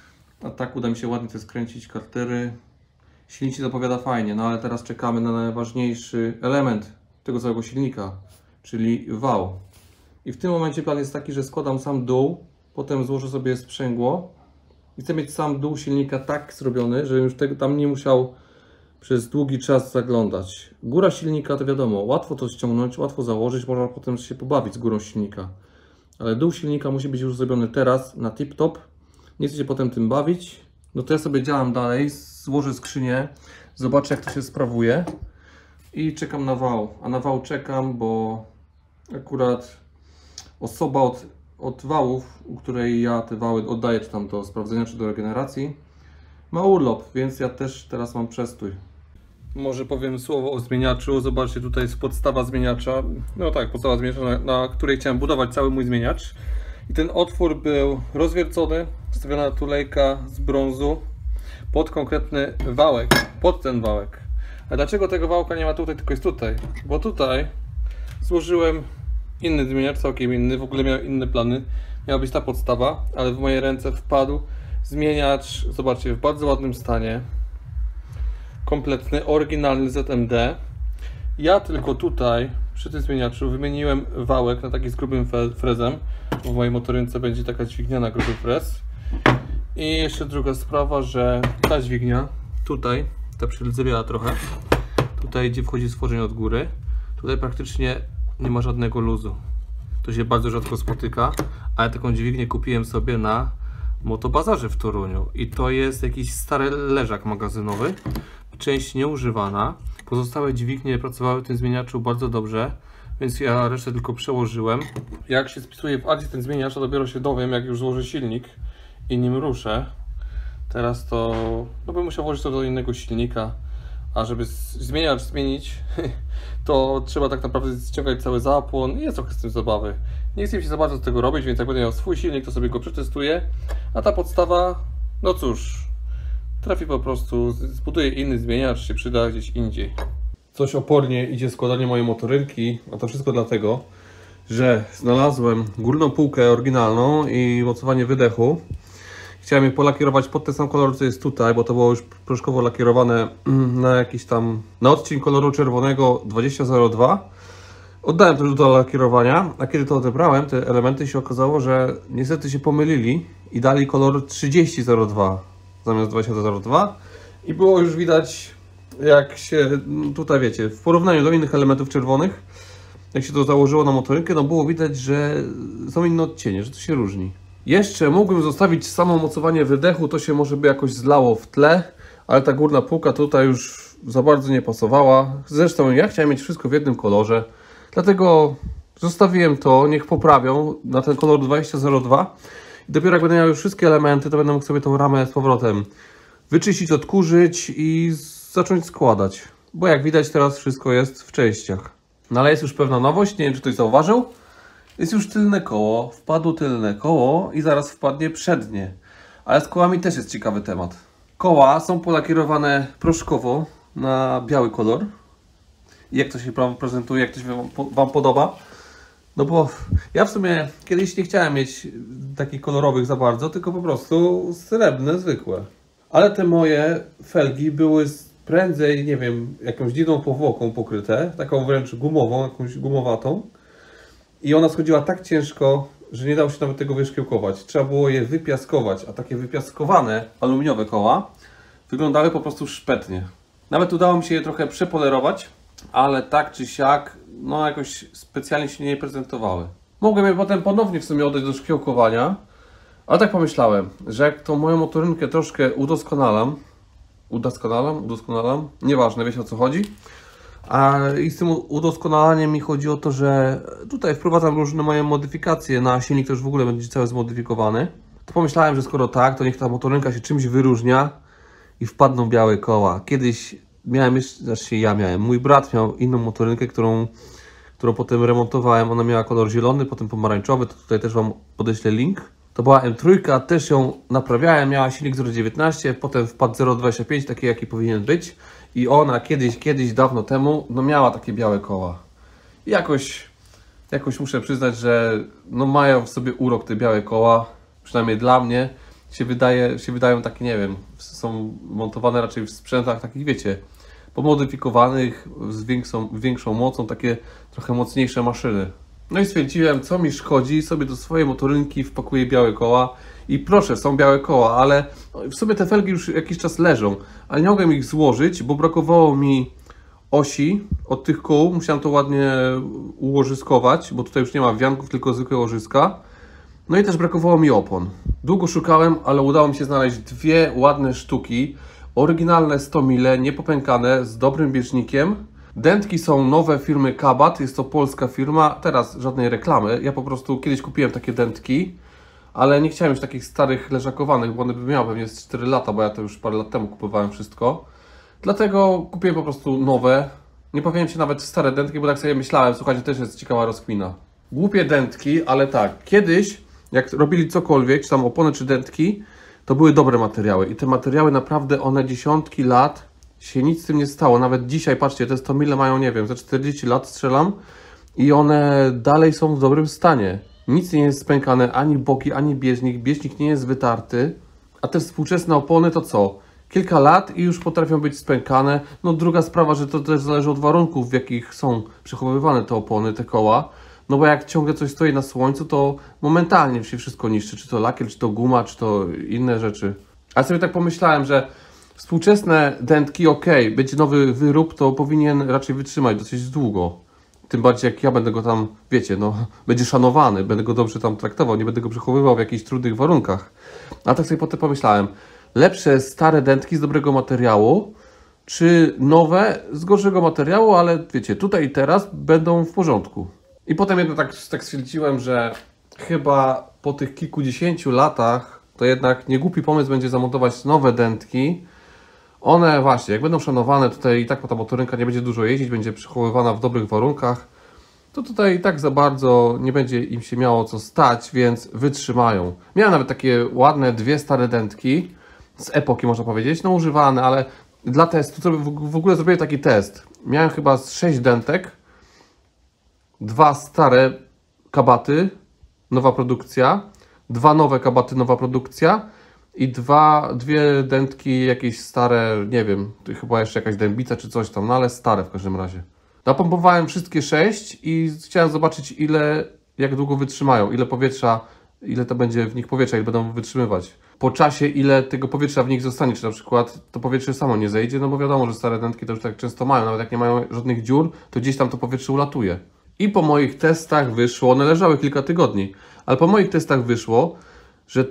A tak uda mi się ładnie to skręcić kartery. Silnik się zapowiada fajnie, no ale teraz czekamy na najważniejszy element tego całego silnika, czyli wał. I w tym momencie plan jest taki, że składam sam dół, potem złożę sobie sprzęgło i chcę mieć sam dół silnika tak zrobiony, żebym już tam nie musiał przez długi czas zaglądać. Góra silnika to wiadomo, łatwo to ściągnąć, łatwo założyć, można potem się pobawić z górą silnika. Ale dół silnika musi być już zrobiony teraz na tip-top. Nie chcę się potem tym bawić. No to ja sobie działam dalej, złożę skrzynię, zobaczę jak to się sprawuje i czekam na wał. A na wał czekam, bo akurat osoba od wałów, u której ja te wały oddaję, czy tam do sprawdzenia, czy do regeneracji, ma urlop, więc ja też teraz mam przestój. Może powiem słowo o zmieniaczu. Zobaczcie, tutaj jest podstawa zmieniacza. No tak, podstawa zmieniacza, na której chciałem budować cały mój zmieniacz. I ten otwór był rozwiercony, stawiona tulejka z brązu pod konkretny wałek, pod ten wałek. A dlaczego tego wałka nie ma tutaj, tylko jest tutaj? Bo tutaj złożyłem inny zmieniacz, całkiem inny, w ogóle miał inne plany. Miała być ta podstawa, ale w moje ręce wpadł zmieniacz, zobaczcie, w bardzo ładnym stanie. Kompletny, oryginalny ZMD. Ja tylko tutaj przy tym zmieniaczu wymieniłem wałek na taki z grubym frezem. W mojej motorynce będzie taka dźwignia na gruby frez. I jeszcze druga sprawa, że ta dźwignia tutaj, ta przylzewiała trochę, tutaj gdzie wchodzi stworzenie od góry, tutaj praktycznie nie ma żadnego luzu. To się bardzo rzadko spotyka, ale taką dźwignię kupiłem sobie na Motobazarze w Toruniu i to jest jakiś stary leżak magazynowy. część nieużywana. Pozostałe dźwignie pracowały w tym zmieniaczu bardzo dobrze, więc ja resztę tylko przełożyłem. Jak się spisuje w akcji ten zmieniacz, to dopiero się dowiem, jak już złożę silnik i nim ruszę. Teraz to bym musiał włożyć to do innego silnika, a żeby zmieniacz zmienić, to trzeba tak naprawdę ściągać cały zapłon i jest trochę z tym zabawy. Nie chcę mi się za bardzo tego robić, więc jak będę miał swój silnik, to sobie go przetestuję, a ta podstawa, no cóż, trafi po prostu, zbuduję inny zmieniacz, się przyda gdzieś indziej. Coś opornie idzie składanie mojej motorynki, a to wszystko dlatego, że znalazłem górną półkę oryginalną i mocowanie wydechu. Chciałem je polakierować pod ten sam kolor, co jest tutaj, bo to było już proszkowo lakierowane na jakiś tam, na odcień koloru czerwonego 2002. Oddałem to już do lakierowania, a kiedy to odebrałem, te elementy, się okazało, że niestety się pomylili i dali kolor 3002 zamiast 2002 i było już widać, jak się tutaj, wiecie, w porównaniu do innych elementów czerwonych, jak się to założyło na motorynkę, no było widać, że są inne odcienie, że to się różni. Jeszcze mógłbym zostawić samo mocowanie wydechu, to się może by jakoś zlało w tle, ale ta górna półka tutaj już za bardzo nie pasowała. Zresztą ja chciałem mieć wszystko w jednym kolorze, dlatego zostawiłem to, niech poprawią na ten kolor 2002 i dopiero jak będę miał już wszystkie elementy, to będę mógł sobie tą ramę z powrotem wyczyścić, odkurzyć i zacząć składać. Bo jak widać, teraz wszystko jest w częściach. No ale jest już pewna nowość, nie wiem, czy ktoś zauważył. Jest już tylne koło, wpadło tylne koło i zaraz wpadnie przednie. Ale z kołami też jest ciekawy temat. Koła są polakierowane proszkowo na biały kolor. I jak to się prezentuje, jak to się Wam podoba? No bo ja w sumie kiedyś nie chciałem mieć takich kolorowych za bardzo, tylko po prostu srebrne, zwykłe. Ale te moje felgi były prędzej, nie wiem, jakąś dziwną powłoką pokryte, taką wręcz gumową, jakąś gumowatą. I ona schodziła tak ciężko, że nie dało się nawet tego wyszkiełkować. Trzeba było je wypiaskować, a takie wypiaskowane aluminiowe koła wyglądały po prostu szpetnie. Nawet udało mi się je trochę przepolerować, ale tak czy siak, no jakoś specjalnie się nie prezentowały. Mogłem je potem ponownie w sumie oddać do szkiełkowania, ale tak pomyślałem, że jak tą moją motorynkę troszkę udoskonalam, nieważne, wiecie o co chodzi. I z tym udoskonalaniem mi chodzi o to, że tutaj wprowadzam różne moje modyfikacje na silnik, to już w ogóle będzie cały zmodyfikowany. To pomyślałem, że skoro tak, to niech ta motorynka się czymś wyróżnia i wpadną białe koła. Kiedyś miałem mój brat miał inną motorynkę, którą potem remontowałem. Ona miała kolor zielony, potem pomarańczowy, to tutaj też Wam podeślę link. To była M3, też ją naprawiałem, miała silnik 0,19, potem wpadł 0,25, taki jaki powinien być. I ona kiedyś dawno temu, no miała takie białe koła. I jakoś muszę przyznać, że no mają w sobie urok te białe koła, przynajmniej dla mnie. Się wydają takie, nie wiem, są montowane raczej w sprzętach takich, wiecie, pomodyfikowanych, z większą mocą, takie trochę mocniejsze maszyny. No i stwierdziłem, co mi szkodzi, sobie do swojej motorynki wpakuję białe koła i proszę, są białe koła, ale w sumie te felgi już jakiś czas leżą, ale nie mogłem ich złożyć, bo brakowało mi osi od tych kół, musiałem to ładnie ułożyskować, bo tutaj już nie ma wianków, tylko zwykłe łożyska. No i też brakowało mi opon. Długo szukałem, ale udało mi się znaleźć dwie ładne sztuki, oryginalne 100 mile, niepopękane, z dobrym bieżnikiem. Dętki są nowe firmy Kabat, jest to polska firma, teraz żadnej reklamy. Ja po prostu kiedyś kupiłem takie dętki, ale nie chciałem już takich starych leżakowanych, bo one by miały pewnie z 4 lata, bo ja to już parę lat temu kupowałem wszystko. Dlatego kupiłem po prostu nowe. Nie powiem się nawet w stare dętki, bo tak sobie myślałem, słuchajcie, też jest ciekawa rozkmina. Głupie dętki, ale tak, kiedyś jak robili cokolwiek, czy tam opony, czy dętki, to były dobre materiały i te materiały naprawdę, one dziesiątki lat się nic z tym nie stało. Nawet dzisiaj, patrzcie, te 100 mile mają, nie wiem, za 40 lat strzelam i one dalej są w dobrym stanie. Nic nie jest spękane, ani boki, ani bieżnik. Bieżnik nie jest wytarty. A te współczesne opony to co? Kilka lat i już potrafią być spękane. No druga sprawa, że to też zależy od warunków, w jakich są przechowywane te opony, te koła. No bo jak ciągle coś stoi na słońcu, to momentalnie się wszystko niszczy. Czy to lakier, czy to guma, czy to inne rzeczy. Ale sobie tak pomyślałem, że współczesne dętki, ok, będzie nowy wyrób, to powinien raczej wytrzymać dosyć długo. Tym bardziej jak ja będę go tam, wiecie, no, będzie szanowany, będę go dobrze tam traktował, nie będę go przechowywał w jakichś trudnych warunkach. A tak sobie potem pomyślałem, lepsze stare dętki z dobrego materiału, czy nowe z gorszego materiału, ale wiecie, tutaj i teraz będą w porządku. I potem jednak tak stwierdziłem, że chyba po tych kilkudziesięciu latach to jednak nie głupi pomysł będzie zamontować nowe dętki. One właśnie, jak będą szanowane, tutaj i tak ta motorynka nie będzie dużo jeździć, będzie przechowywana w dobrych warunkach, to tutaj i tak za bardzo nie będzie im się miało co stać, więc wytrzymają. Miałem nawet takie ładne dwie stare dętki z epoki, można powiedzieć, no używane, ale dla testu to w ogóle zrobiłem taki test. Miałem chyba z 6 dętek, 2 stare kabaty, nowa produkcja, 2 nowe kabaty, nowa produkcja i dwie dętki jakieś stare, nie wiem, chyba jeszcze jakaś dębica czy coś tam, no ale stare w każdym razie. Napompowałem wszystkie 6 i chciałem zobaczyć jak długo wytrzymają, ile powietrza, ile to będzie w nich powietrza, ile będą wytrzymywać. Po czasie, ile tego powietrza w nich zostanie, czy na przykład to powietrze samo nie zejdzie, no bo wiadomo, że stare dętki to już tak często mają, nawet jak nie mają żadnych dziur, to gdzieś tam to powietrze ulatuje. I po moich testach wyszło, one leżały kilka tygodni, ale po moich testach wyszło, że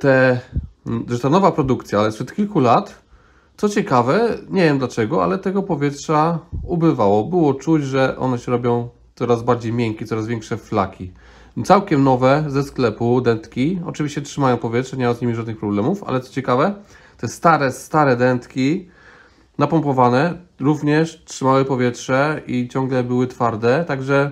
ta nowa produkcja, ale sprzed kilku lat, co ciekawe, nie wiem dlaczego, ale tego powietrza ubywało. Było czuć, że one się robią coraz bardziej miękkie, coraz większe flaki. Całkiem nowe ze sklepu dętki, oczywiście trzymają powietrze, nie ma z nimi żadnych problemów, ale co ciekawe, te stare dętki napompowane również trzymały powietrze i ciągle były twarde, także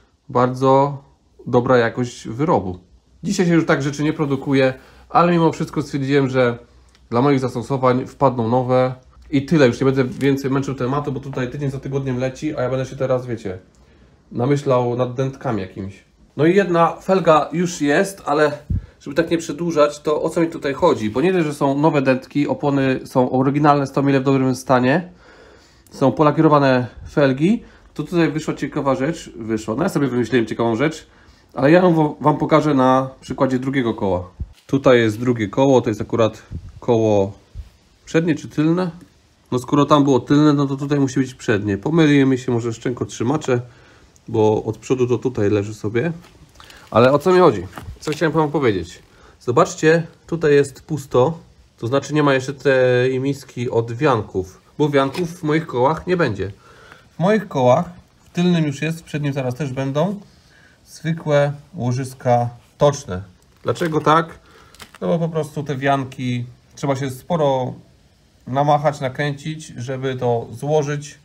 bardzo dobra jakość wyrobu. Dzisiaj się już tak rzeczy nie produkuje, ale mimo wszystko stwierdziłem, że dla moich zastosowań wpadną nowe i tyle. Już nie będę więcej męczył tematu, bo tutaj tydzień za tygodniem leci, a ja będę się teraz, wiecie, namyślał nad dętkami jakimiś. No i jedna felga już jest, ale żeby tak nie przedłużać, to o co mi tutaj chodzi? Bo nie dość, że są nowe dętki, opony są oryginalne 100 mm w dobrym stanie, są polakierowane felgi, to tutaj wyszła ciekawa rzecz. No ja sobie wymyśliłem ciekawą rzecz, ale ja ją Wam pokażę na przykładzie drugiego koła. Tutaj jest drugie koło, to jest akurat koło przednie czy tylne? No skoro tam było tylne, no to tutaj musi być przednie. Pomyliły się może szczękotrzymacze, bo od przodu to tutaj leży sobie. Ale o co mi chodzi? Co chciałem Wam powiedzieć? Zobaczcie, tutaj jest pusto, to znaczy nie ma jeszcze tej miski od wianków, bo wianków w moich kołach nie będzie. W moich kołach, w tylnym już jest, w przednim zaraz też będą, zwykłe łożyska toczne. Dlaczego tak? No bo po prostu te wianki trzeba się sporo namachać, nakręcić, żeby to złożyć,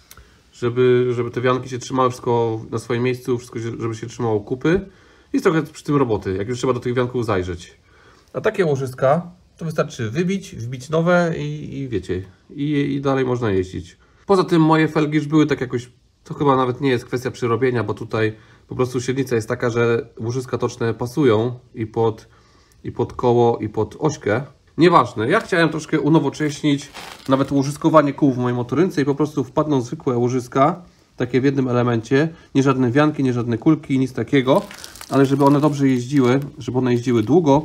żeby te wianki się trzymały wszystko na swoim miejscu, wszystko żeby się trzymało kupy. Jest trochę przy tym roboty, jak już trzeba do tych wianków zajrzeć. A takie łożyska to wystarczy wybić, wbić nowe i wiecie, i dalej można jeździć. Poza tym moje felgi już były tak jakoś, to chyba nawet nie jest kwestia przyrobienia, bo tutaj po prostu średnica jest taka, że łożyska toczne pasują i pod koło, i pod ośkę. Nieważne, ja chciałem troszkę unowocześnić nawet łożyskowanie kół w mojej motorynce i po prostu wpadną zwykłe łożyska, takie w jednym elemencie, nie żadne wianki, nie żadne kulki, nic takiego, ale żeby one dobrze jeździły, żeby one jeździły długo,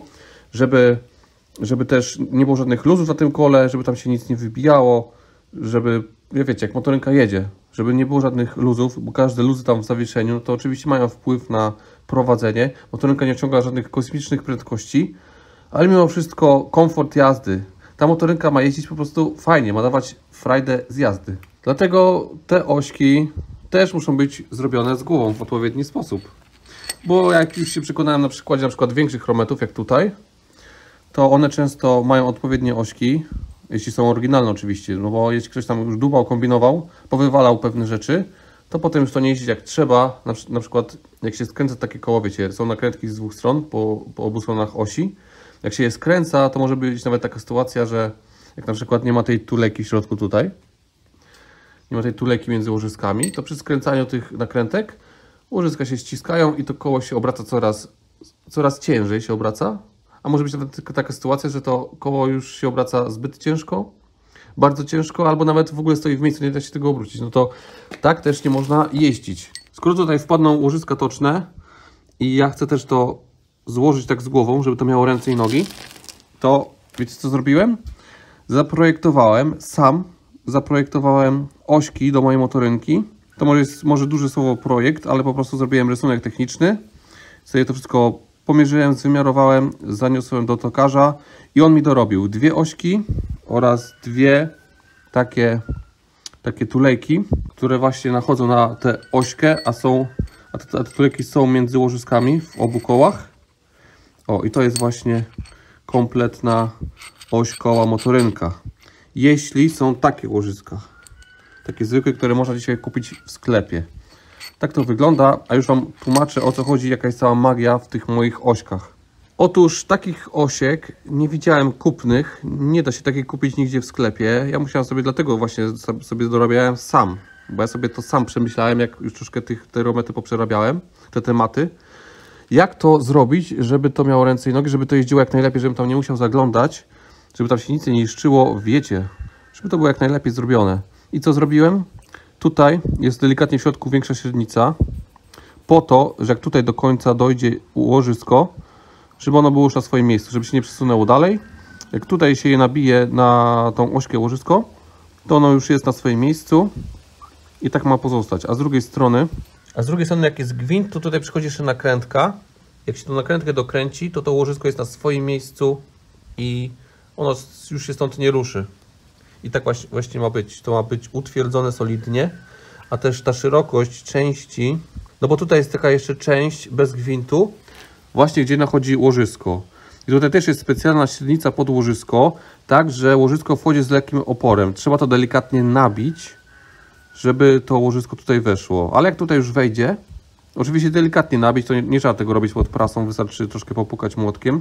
żeby też nie było żadnych luzów na tym kole, żeby tam się nic nie wybijało, żeby, wiecie, jak motorynka jedzie, żeby nie było żadnych luzów, bo każde luzy tam w zawieszeniu, to oczywiście mają wpływ na prowadzenie. Motorynka nie osiąga żadnych kosmicznych prędkości, ale mimo wszystko komfort jazdy. Ta motorynka ma jeździć po prostu fajnie, ma dawać frajdę z jazdy. Dlatego te ośki też muszą być zrobione z głową w odpowiedni sposób. Bo jak już się przekonałem na przykładzie większych chrometów, jak tutaj, to one często mają odpowiednie ośki, jeśli są oryginalne oczywiście, no bo jeśli ktoś tam już dłubał, kombinował, powywalał pewne rzeczy, to potem już to nie jeździ jak trzeba. Na przykład jak się skręca takie koło, wiecie, są nakrętki z dwóch stron, po obu stronach osi. Jak się je skręca, to może być nawet taka sytuacja, że jak na przykład nie ma tej tuleki w środku tutaj, nie ma tej tuleki między łożyskami, to przy skręcaniu tych nakrętek łożyska się ściskają i to koło się obraca coraz ciężej się obraca. A może być nawet taka sytuacja, że to koło już się obraca zbyt ciężko, bardzo ciężko, albo nawet w ogóle stoi w miejscu, nie da się tego obrócić. No to tak też nie można jeździć. Skoro tutaj wpadną łożyska toczne i ja chcę też to złożyć tak z głową, żeby to miało ręce i nogi, to wiecie co zrobiłem? Zaprojektowałem ośki do mojej motorynki. To jest może duże słowo projekt, ale po prostu zrobiłem rysunek techniczny. Sobie to wszystko pomierzyłem, wymiarowałem, zaniosłem do tokarza i on mi dorobił 2 ośki oraz 2 takie takie tulejki, które właśnie nachodzą na tę ośkę, a te tulejki są między łożyskami w obu kołach. O, i to jest właśnie kompletna oś koła motorynka. Jeśli są takie łożyska, takie zwykłe, które można dzisiaj kupić w sklepie. Tak to wygląda, a już Wam tłumaczę, o co chodzi, jaka jest cała magia w tych moich ośkach. Otóż takich osiek nie widziałem kupnych, nie da się takiej kupić nigdzie w sklepie. Ja musiałem sobie, dlatego właśnie sobie dorabiałem sam, bo ja sobie to sam przemyślałem, jak już troszkę te romety poprzerabiałem, te tematy. Jak to zrobić, żeby to miało ręce i nogi, żeby to jeździło jak najlepiej, żebym tam nie musiał zaglądać, żeby tam się nic nie niszczyło, wiecie, żeby to było jak najlepiej zrobione. I co zrobiłem? Tutaj jest delikatnie w środku większa średnica, po to, że jak tutaj do końca dojdzie łożysko, żeby ono było już na swoim miejscu, żeby się nie przesunęło dalej. Jak tutaj się je nabije na tą ośkę łożysko, to ono już jest na swoim miejscu i tak ma pozostać. A z drugiej strony, jak jest gwint, to tutaj przychodzi jeszcze nakrętka. Jak się tą nakrętkę dokręci, to łożysko jest na swoim miejscu i ono już się stąd nie ruszy. I tak właśnie ma być. To ma być utwierdzone solidnie, a też ta szerokość części, no bo tutaj jest taka jeszcze część bez gwintu, właśnie gdzie nachodzi łożysko. I tutaj też jest specjalna średnica pod łożysko, tak, że łożysko wchodzi z lekkim oporem. Trzeba to delikatnie nabić, żeby to łożysko tutaj weszło. Ale jak tutaj już wejdzie, oczywiście delikatnie nabić, to nie trzeba tego robić pod prasą, wystarczy troszkę popukać młotkiem.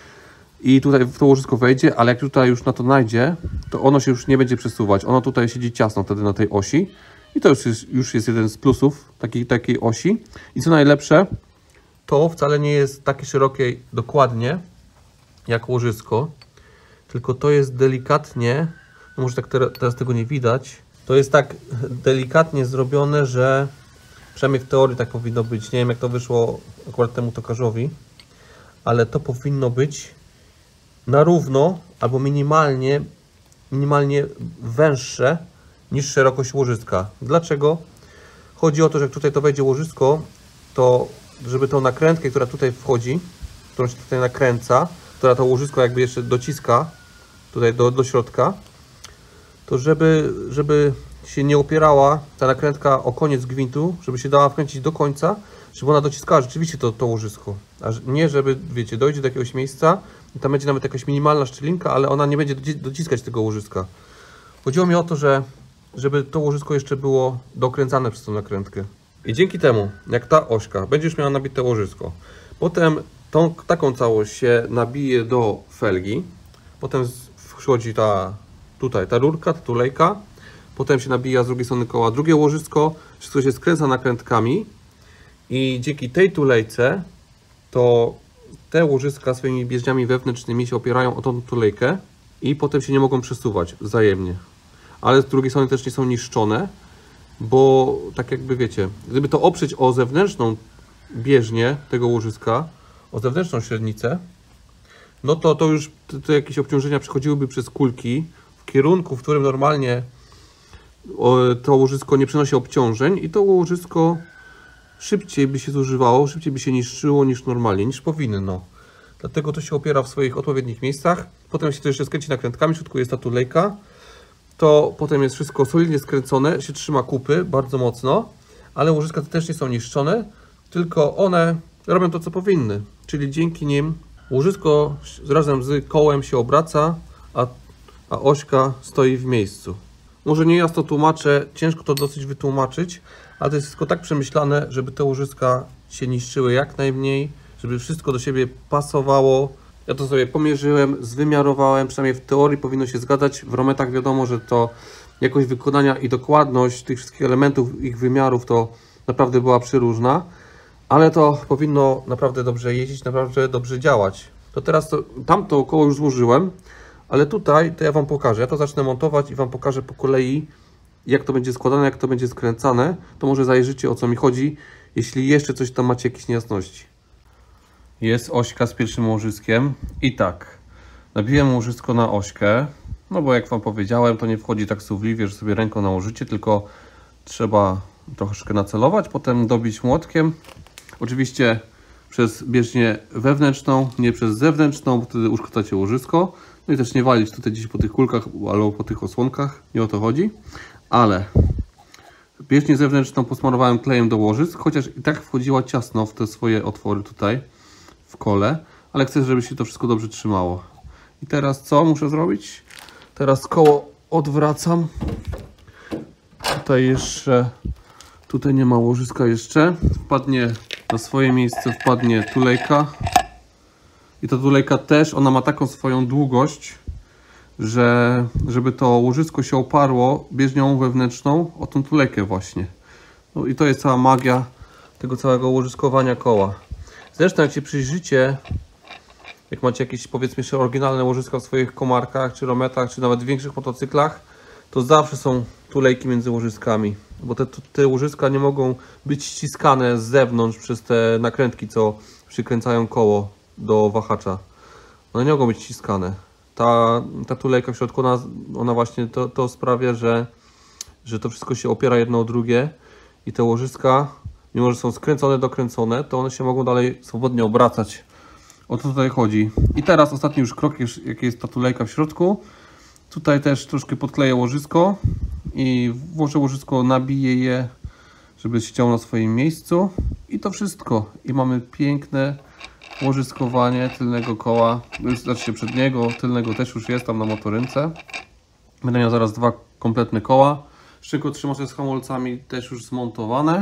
I tutaj w to łożysko wejdzie, ale jak tutaj już na to najdzie, to ono się już nie będzie przesuwać. Ono tutaj siedzi ciasno wtedy na tej osi. I to już jest jeden z plusów takiej osi. I co najlepsze, to wcale nie jest takie szerokie dokładnie jak łożysko, tylko to jest delikatnie, no może tak teraz tego nie widać, to jest tak delikatnie zrobione, że przynajmniej w teorii tak powinno być. Nie wiem, jak to wyszło akurat temu tokarzowi, ale to powinno być na równo albo minimalnie węższe niż szerokość łożyska. Dlaczego? Chodzi o to, że jak tutaj to wejdzie łożysko, to żeby tą nakrętkę, która tutaj wchodzi, którą się tutaj nakręca, która to łożysko jakby jeszcze dociska tutaj do środka, to żeby się nie opierała ta nakrętka o koniec gwintu, żeby się dała wkręcić do końca, żeby ona dociskała rzeczywiście to łożysko. A nie, żeby, wiecie, dojdzie do jakiegoś miejsca i tam będzie nawet jakaś minimalna szczelinka, ale ona nie będzie dociskać tego łożyska. Chodziło mi o to, żeby to łożysko jeszcze było dokręcane przez tą nakrętkę. I dzięki temu, jak ta ośka będzie już miała nabite łożysko, potem taką całość się nabije do felgi, potem wchodzi ta rurka, ta tulejka, potem się nabija z drugiej strony koła drugie łożysko, wszystko się skręca nakrętkami i dzięki tej tulejce to te łożyska swoimi bieżniami wewnętrznymi się opierają o tą tulejkę i potem się nie mogą przesuwać wzajemnie. Ale z drugiej strony też nie są niszczone, bo tak jakby wiecie, gdyby to oprzeć o zewnętrzną bieżnię tego łożyska, o zewnętrzną średnicę, no to już te jakieś obciążenia przechodziłyby przez kulki w kierunku, w którym normalnie to łożysko nie przynosi obciążeń i to łożysko szybciej by się zużywało, szybciej by się niszczyło niż normalnie, niż powinno. Dlatego to się opiera w swoich odpowiednich miejscach. Potem się to jeszcze skręci nakrętkami, w środku jest ta tulejka. To potem jest wszystko solidnie skręcone, się trzyma kupy bardzo mocno, ale łożyska też nie są niszczone, tylko one robią to, co powinny. Czyli dzięki nim łożysko razem z kołem się obraca, a ośka stoi w miejscu. Może nie jasno tłumaczę, ciężko to dosyć wytłumaczyć, ale to jest wszystko tak przemyślane, żeby te łożyska się niszczyły jak najmniej, żeby wszystko do siebie pasowało. Ja to sobie pomierzyłem, zwymiarowałem, przynajmniej w teorii powinno się zgadzać. W rometach wiadomo, że to jakość wykonania i dokładność tych wszystkich elementów, ich wymiarów to naprawdę była przeróżna, ale to powinno naprawdę dobrze jeździć, naprawdę dobrze działać. To teraz tamto koło już złożyłem, ale tutaj to ja Wam pokażę. Ja to zacznę montować i Wam pokażę po kolei, jak to będzie składane, jak to będzie skręcane. To może zajrzycie, o co mi chodzi, jeśli jeszcze coś tam macie, jakieś niejasności. Jest ośka z pierwszym łożyskiem i tak, nabiłem łożysko na ośkę, no bo jak Wam powiedziałem, to nie wchodzi tak suwliwie, że sobie ręką nałożycie, tylko trzeba troszeczkę nacelować, potem dobić młotkiem. Oczywiście przez bieżnię wewnętrzną, nie przez zewnętrzną, bo wtedy uszkodzacie łożysko. No i też nie walić tutaj gdzieś po tych kulkach albo po tych osłonkach, nie o to chodzi. Ale bieżnię zewnętrzną posmarowałem klejem do łożysk, chociaż i tak wchodziła ciasno w te swoje otwory tutaj w kole, ale chcę, żeby się to wszystko dobrze trzymało. I teraz co muszę zrobić? Teraz koło odwracam. Tutaj nie ma łożyska jeszcze. Wpadnie na swoje miejsce, wpadnie tulejka. I ta tulejka też, ona ma taką swoją długość, że żeby to łożysko się oparło bieżnią wewnętrzną o tą tulejkę właśnie. No i to jest cała magia tego całego łożyskowania koła. Zresztą jak się przyjrzycie, jak macie jakieś powiedzmy jeszcze oryginalne łożyska w swoich komarkach, czy rometach, czy nawet w większych motocyklach, to zawsze są tulejki między łożyskami, bo te łożyska nie mogą być ściskane z zewnątrz przez te nakrętki, co przykręcają koło do wahacza. One nie mogą być ściskane. Ta tulejka w środku, ona właśnie to sprawia, że to wszystko się opiera jedno o drugie i te łożyska, mimo że są skręcone, dokręcone, to one się mogą dalej swobodnie obracać. O to tutaj chodzi. I teraz ostatni już krok, jaki jest ta tulejka w środku. Tutaj też troszkę podkleję łożysko i włożę łożysko, nabiję je, żeby siedziało na swoim miejscu. I to wszystko. I mamy piękne łożyskowanie tylnego koła, znaczy przedniego, tylnego też już jest tam na motorynce. Będę miał zaraz dwa kompletne koła. Szczykotrzymacze z hamulcami też już zmontowane.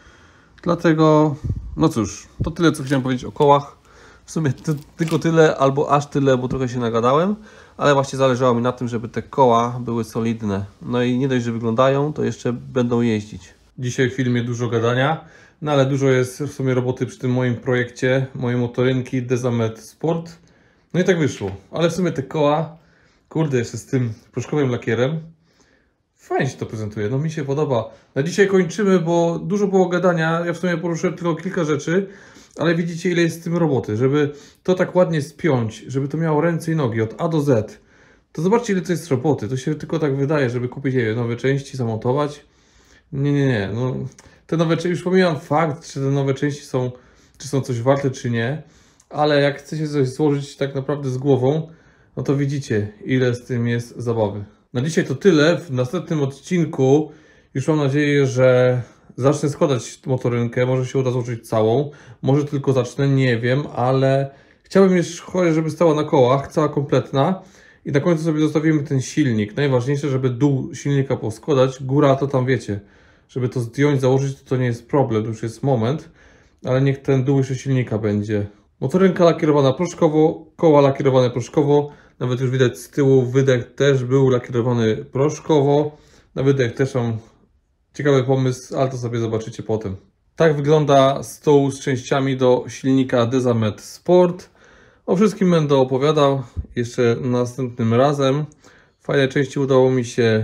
Dlatego, no cóż, to tyle co chciałem powiedzieć o kołach. W sumie tylko tyle, albo aż tyle, bo trochę się nagadałem. Ale właśnie zależało mi na tym, żeby te koła były solidne. No i nie dość, że wyglądają, to jeszcze będą jeździć. Dzisiaj w filmie dużo gadania, no ale dużo jest w sumie roboty przy tym moim projekcie, mojej motorynki Dezamet Sport. No i tak wyszło. Ale w sumie te koła, kurde, jeszcze z tym proszkowym lakierem, fajnie się to prezentuje, no mi się podoba. Na dzisiaj kończymy, bo dużo było gadania, ja w sumie poruszyłem tylko kilka rzeczy, ale widzicie ile jest z tym roboty, żeby to tak ładnie spiąć, żeby to miało ręce i nogi od A do Z. To zobaczcie ile to jest roboty, to się tylko tak wydaje, żeby kupić nowe części, zamontować. Nie, no te nowe części, już pomijam fakt, czy te nowe części są, czy są coś warte, czy nie, ale jak chcecie coś złożyć tak naprawdę z głową, no to widzicie ile z tym jest zabawy. Na dzisiaj to tyle, w następnym odcinku już mam nadzieję, że zacznę składać motorynkę, może się uda złożyć całą, może tylko zacznę, nie wiem, ale chciałbym jeszcze, żeby stała na kołach, cała kompletna i na końcu sobie zostawimy ten silnik. Najważniejsze, żeby dół silnika poskładać, góra to tam wiecie, żeby to zdjąć, założyć to nie jest problem, to już jest moment, ale niech ten dół jeszcze silnika będzie. Motorynka lakierowana proszkowo, koła lakierowane proszkowo, nawet już widać z tyłu wydech też był lakierowany proszkowo, na wydech też mam ciekawy pomysł, ale to sobie zobaczycie potem. Tak wygląda stół z częściami do silnika Dezamet Sport. O wszystkim będę opowiadał jeszcze następnym razem. Fajne części udało mi się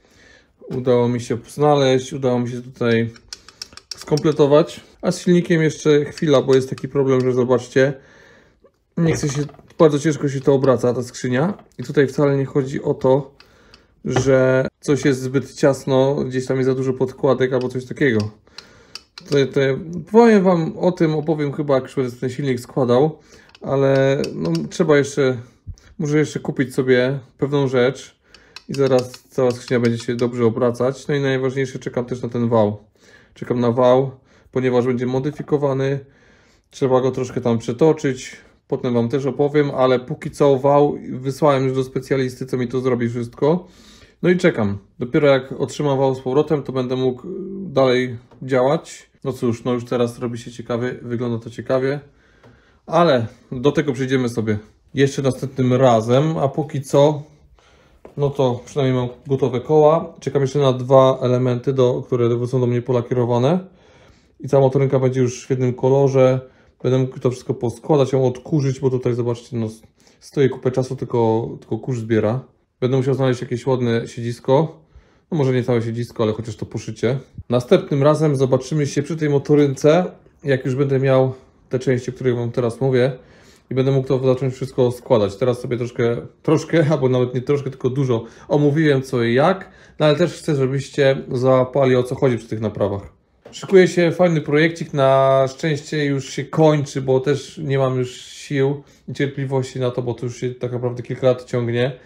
znaleźć, udało mi się tutaj skompletować. A z silnikiem jeszcze chwila, bo jest taki problem, że zobaczcie, nie chce się, bardzo ciężko się to obraca, ta skrzynia. I tutaj wcale nie chodzi o to, że coś jest zbyt ciasno, gdzieś tam jest za dużo podkładek albo coś takiego. Powiem Wam o tym, opowiem chyba jak już ten silnik składał, ale no, trzeba jeszcze, muszę jeszcze kupić sobie pewną rzecz i zaraz cała skrzynia będzie się dobrze obracać. No i najważniejsze, czekam też na ten wał. Czekam na wał, ponieważ będzie modyfikowany, trzeba go troszkę tam przetoczyć. Potem Wam też opowiem, ale póki co wał wysłałem już do specjalisty, co mi to zrobi wszystko. No i czekam. Dopiero jak otrzymam wał z powrotem, to będę mógł dalej działać. No cóż, no już teraz robi się ciekawie, wygląda to ciekawie. Ale do tego przejdziemy sobie jeszcze następnym razem, a póki co, no to przynajmniej mam gotowe koła. Czekam jeszcze na dwa elementy, które są do mnie polakierowane. I cała motorynka będzie już w jednym kolorze. Będę mógł to wszystko poskładać, ją odkurzyć, bo tutaj zobaczcie, no, stoi kupę czasu, tylko kurz zbiera. Będę musiał znaleźć jakieś ładne siedzisko. No może nie całe siedzisko, ale chociaż to poszycie. Następnym razem zobaczymy się przy tej motorynce, jak już będę miał te części, o których Wam teraz mówię. I będę mógł to zacząć wszystko składać. Teraz sobie troszkę, albo nawet nie troszkę, tylko dużo omówiłem co i jak. No ale też chcę, żebyście załapali o co chodzi przy tych naprawach. Szykuje się fajny projekcik, na szczęście już się kończy, bo też nie mam już sił i cierpliwości na to, bo to już się tak naprawdę kilka lat ciągnie.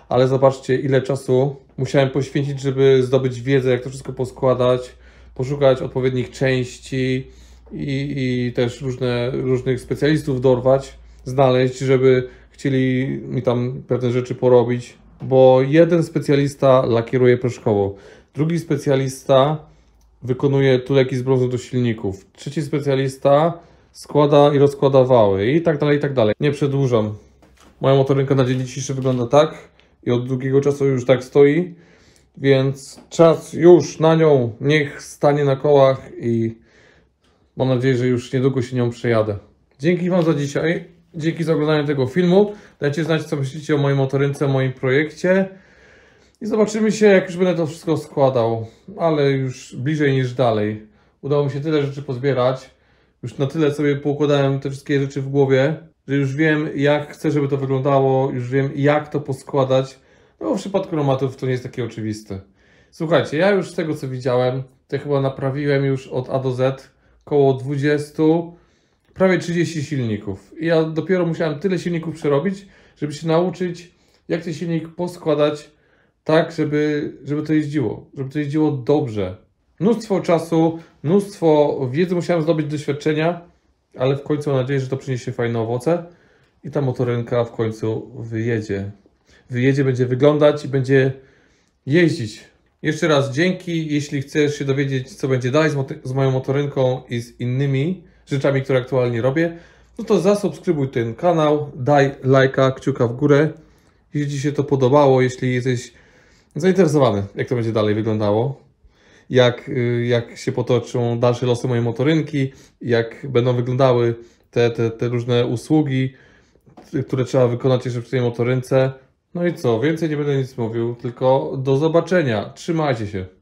ale zobaczcie, ile czasu musiałem poświęcić, żeby zdobyć wiedzę, jak to wszystko poskładać, poszukać odpowiednich części i też różnych specjalistów dorwać, znaleźć, żeby chcieli mi tam pewne rzeczy porobić, bo jeden specjalista lakieruje proszkowo, drugi specjalista wykonuje tuleki z brązu do silników, trzeci specjalista składa i rozkłada wały i tak dalej, i tak dalej. Nie przedłużam. Moja motorynka na dzień dzisiejszy wygląda tak i od długiego czasu już tak stoi, więc czas już na nią, niech stanie na kołach i mam nadzieję, że już niedługo się nią przejadę. Dzięki Wam za dzisiaj, dzięki za oglądanie tego filmu. Dajcie znać, co myślicie o mojej motorynce, o moim projekcie i zobaczymy się, jak już będę to wszystko składał, ale już bliżej niż dalej. Udało mi się tyle rzeczy pozbierać, już na tyle sobie poukładałem te wszystkie rzeczy w głowie, że już wiem, jak chcę, żeby to wyglądało, już wiem, jak to poskładać. No, w przypadku Nomadów to nie jest takie oczywiste. Słuchajcie, ja już z tego, co widziałem, to chyba naprawiłem już od A do Z około 20, prawie 30 silników. I ja dopiero musiałem tyle silników przerobić, żeby się nauczyć, jak ten silnik poskładać tak, żeby to jeździło dobrze. Mnóstwo czasu, mnóstwo wiedzy musiałem zdobyć, doświadczenia, ale w końcu mam nadzieję, że to przyniesie fajne owoce i ta motorynka w końcu wyjedzie. Wyjedzie, będzie wyglądać i będzie jeździć. Jeszcze raz dzięki. Jeśli chcesz się dowiedzieć, co będzie dalej z moją motorynką i z innymi rzeczami, które aktualnie robię, no to zasubskrybuj ten kanał, daj lajka, kciuka w górę, jeśli Ci się to podobało, jeśli jesteś zainteresowany, jak to będzie dalej wyglądało, jak się potoczą dalsze losy mojej motorynki, jak będą wyglądały te różne usługi, które trzeba wykonać jeszcze przy tej motorynce. No i co, więcej nie będę nic mówił, tylko do zobaczenia. Trzymajcie się.